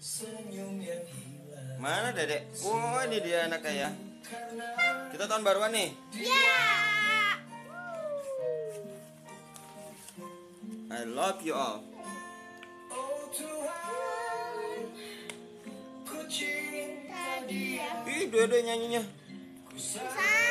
Mana dedek? Oh, ini dia anaknya ya. Kita tahun baruan nih. Ya. I love you all. Ih, dua-dua nyanyinya. Bisa.